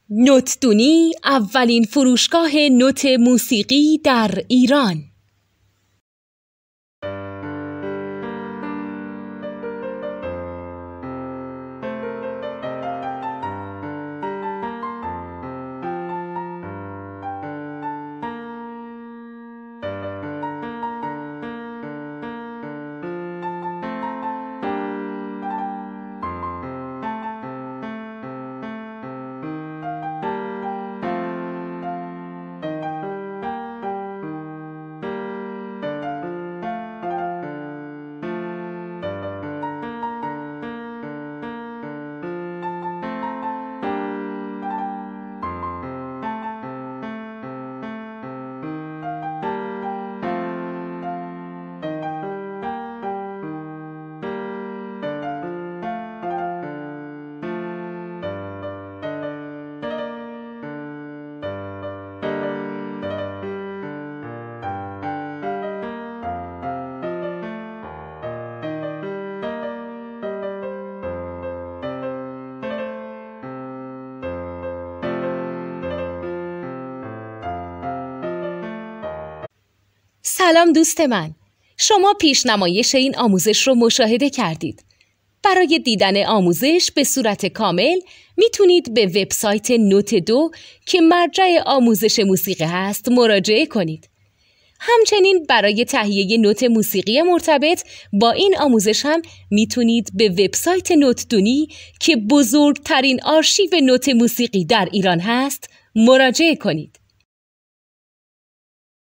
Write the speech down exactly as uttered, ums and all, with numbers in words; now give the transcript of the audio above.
نوتدونی اولین فروشگاه نوت موسیقی در ایران. سلام دوست من، شما پیشنمایش این آموزش رو مشاهده کردید. برای دیدن آموزش به صورت کامل میتونید به وبسایت نوت دو که مرجع آموزش موسیقی هست مراجعه کنید. همچنین برای تهیه نوت موسیقی مرتبط با این آموزش هم میتونید به وبسایت نوتدونی که بزرگترین آرشیو نوت موسیقی در ایران هست مراجعه کنید.